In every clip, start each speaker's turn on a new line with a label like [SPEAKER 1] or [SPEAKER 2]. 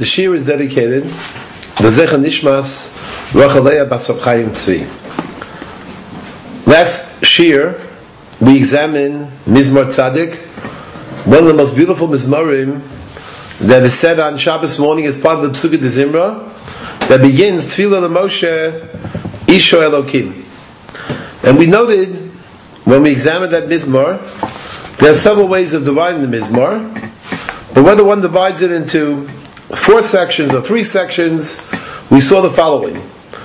[SPEAKER 1] the shir is dedicated to Zecha Nishmas Ruach Leah Bas Reb Chaim Tzvi. Last shir we examined Mizmor Tzadik, one of the most beautiful Mizmorim that is said on Shabbos morning as part of the Psukkah de Zimra, that begins Tfilah LeMoshe Isho Elokim. And we noted when we examined that Mizmor, there are several ways of dividing the Mizmor, but whether one divides it into 4 sections or 3 sections, we saw the following.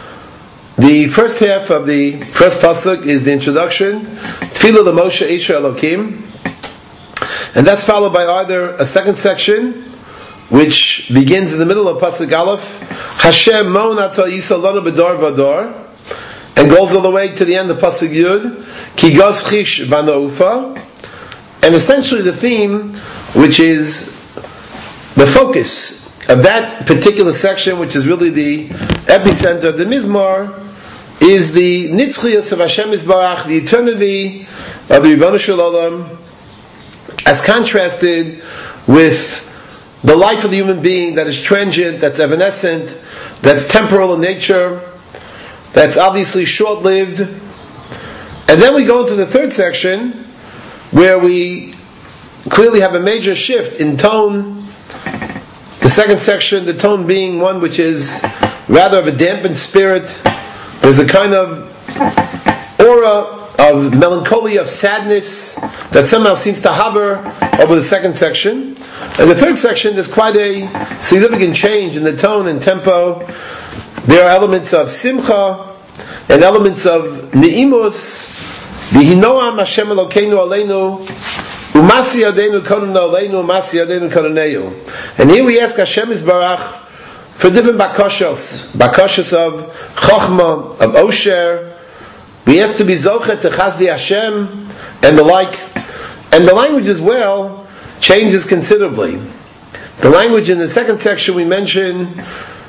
[SPEAKER 1] The first half of the first pasuk is the introduction, Tfilah LeMoshe Isho Elokim, and that's followed by either a second section, which begins in the middle of pasuk Aleph, Hashem Mon Ato Yisa Lanu B'Dor V'Dor, and goes all the way to the end of pasuk Yud, Ki Gos Chish V'Noufa, and essentially the theme, which is the focus of that particular section, which is really the epicenter of the Mizmor, is the Nitzchias of Hashem Yisbarach, the eternity of the Ribono Shel Olam, as contrasted with the life of the human being that is transient, that's evanescent, that's temporal in nature, that's obviously short-lived. And then we go into the third section, where we clearly have a major shift in tone. The second section, the tone being one which is rather of a dampened spirit. There's a kind of aura of melancholy, of sadness that somehow seems to hover over the second section. And the third section, there's quite a significant change in the tone and tempo. There are elements of simcha and elements of neimus. V'hinoam Hashem Elokeinu aleinu umasi yadeinu konenu aleinu umasi yadeinu koneneu. And here we ask Hashem Yisbarach for different bakashos of chokhmah, of osher. We ask to be zochet to chasdi Hashem and the like. And the language as well changes considerably. The language in the second section we mentioned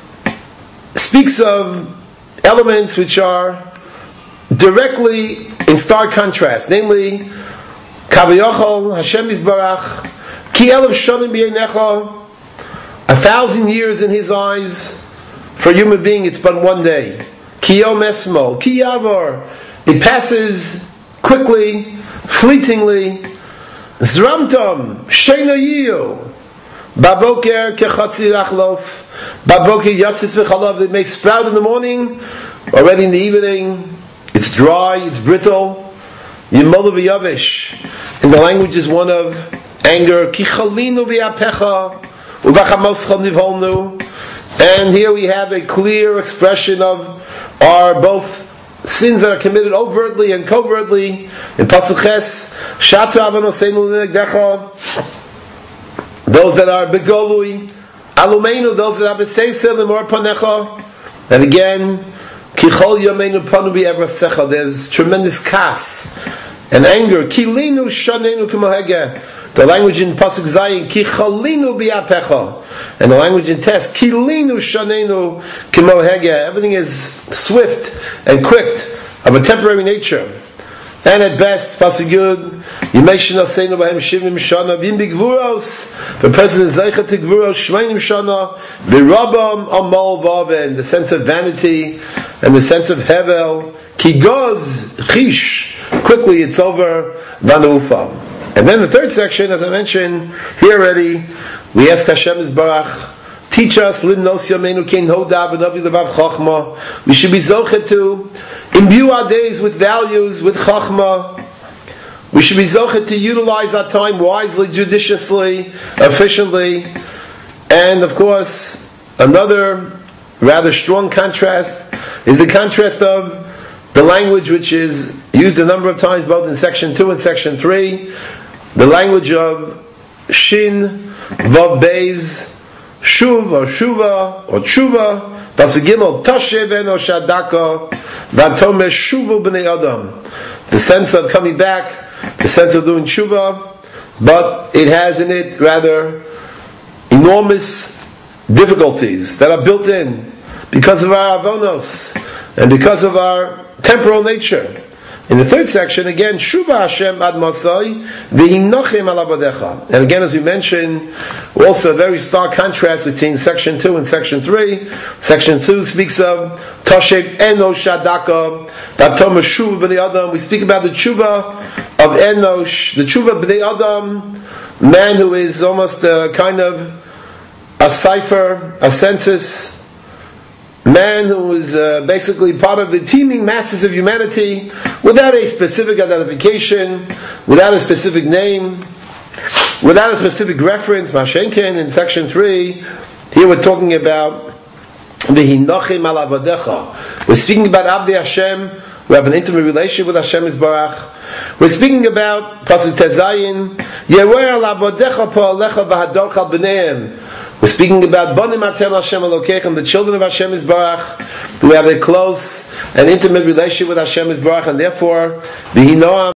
[SPEAKER 1] speaks of elements which are directly in stark contrast, namely Kaviyachol Hashem Yisbarach Ki Elef Shonim B'Yeinecha, 1,000 years in His eyes. For a human being it's but one day. Ki Yom Esmo Ki Yavor, it passes quickly, fleetingly. Zramtom Sheina Yiyu Baboker Kechatzi Achlof, Baboker Yatzis V'Chalav, it may sprout in the morning, already in the evening it's dry, it's brittle. Yimolu v'yavish, and the language is one of anger. Ki chalinu v'yapecha uv'chamoscha nivholnu, and here we have a clear expression of our both sins that are committed overtly and covertly. In pasuk Ches, Shatu avanoseinu l'negdecha, those that are begolui, alumeinu, those that are b'seisel l'mor panecha, and again, Kichol Yomeinu Panu B'Evrasecha, there's tremendous kas and anger. Kilinu Shanenu K'Mohege, the language in Pasuk Zayin, Kicholinu B'Yapecha, and the language in Tes, Kilinu Shanenu K'Mohege. Everything is swift and quick, of a temporary nature. And at best, Pasuk Yud, Yimeshin Aseinu B'Hem Shivim Shana, B'Im B'Gvuros, the person is Zeicha T'Gvuros, Shmeinim Shana, B'Rabam Amal Vaven, the sense of vanity and the sense of Hevel, Ki Goz Chish, quickly it's over, Vanufa. And then the third section, as I mentioned here already, we ask Hashem Yisbarach, teach us, Limnos Yameinu Kein Hoda V'Navi Levav Chochma. We should be zochet to imbue our days with values, with Chochma. We should be zochet to utilize our time wisely, judiciously, efficiently. And of course, another rather strong contrast is the contrast of the language which is used a number of times both in section 2 and section 3, the language of Shin, Vav Beis, Shuv or Shuva or Tshuva, Pasuk Gimel, Tashev Eno Shadaka, Vatomesh Shuvu B'nei Adam, the sense of coming back, the sense of doing Tshuva, but it has in it rather enormous difficulties that are built in because of our avonos and because of our temporal nature. In the third section, again, Shuva Hashem ad Masai v'hinochem al avodecha. And again, as we mentioned, also a very stark contrast between section 2 and section 3. Section 2 speaks of Toshek Enosh Adaka, Batom Shuva b'nei Adam. We speak about the Tshuva of Enosh, the Tshuva b'nei Adam, man who is almost a kind of a cipher, a census, man who is basically part of the teeming masses of humanity without a specific identification, without a specific name, without a specific reference. Mashenken in section 3, here we're talking about V'hinochem al avodecha. We're speaking about Abdei Hashem, who have an intimate relationship with Hashem Yisbarach. We're speaking about Pasuk Tezayin, Yeroi al avodecha pa'alecha v'hadorcha b'neim. We're speaking about Banim Atem Hashem Elokechem, the children of Hashem Yisbarach, who have a close and intimate relationship with Hashem Yisbarach, and therefore, V'hinoam